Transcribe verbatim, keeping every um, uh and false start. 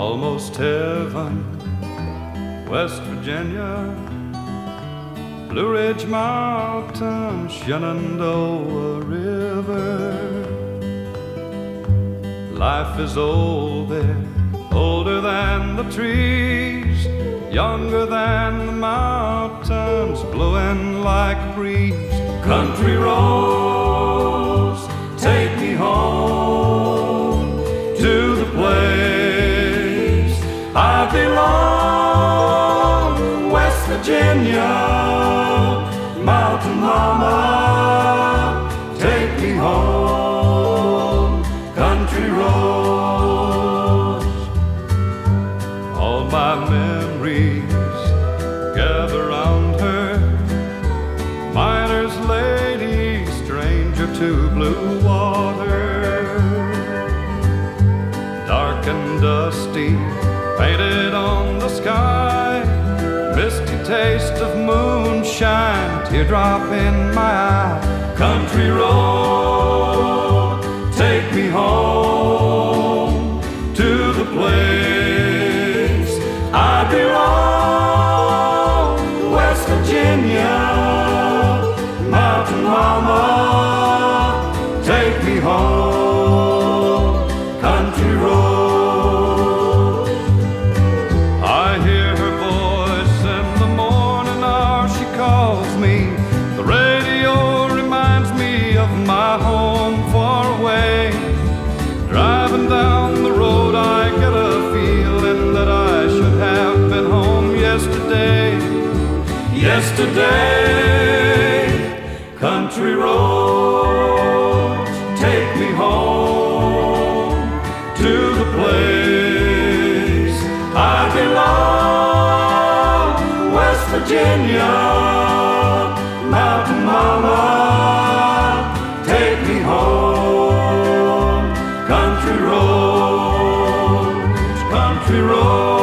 almost heaven, West Virginia, Blue Ridge Mountain, Shenandoah River. Life is old there, older than the trees, younger than the mountains, blowing like a breeze. Country roads, take me home to the place I belong. West Virginia, Mountain Mama, take me home. Country roads, all my memories gather round her. Miner's lady, stranger to blue water, dark and dusty, painted on the sky, misty taste of moonshine, teardrop in my eye. Country road, take me home to the place I belong. West Virginia, Mountain Mama, take me home. Country road. I hear her voice in the morning hour, she calls me. The radio reminds me of my home far away. Driving down the road I get a feeling that I should have been home yesterday. Yesterday, country roads, take me home to the place I belong. West Virginia, Mountain Mama, take me home. Country roads, country roads.